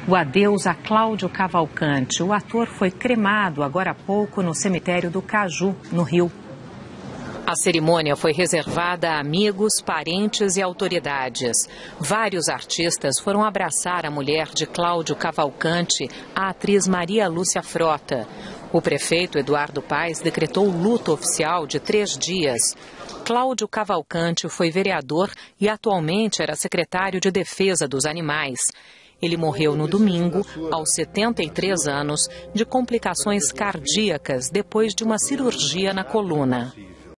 o adeus a Cláudio Cavalcante. O ator foi cremado agora há pouco no cemitério do Caju, no Rio. A cerimônia foi reservada a amigos, parentes e autoridades. Vários artistas foram abraçar a mulher de Cláudio Cavalcante, a atriz Maria Lúcia Frota. O prefeito Eduardo Paes decretou luto oficial de 3 dias. Cláudio Cavalcante foi vereador e atualmente era secretário de Defesa dos Animais. Ele morreu no domingo, aos 73 anos, de complicações cardíacas depois de uma cirurgia na coluna.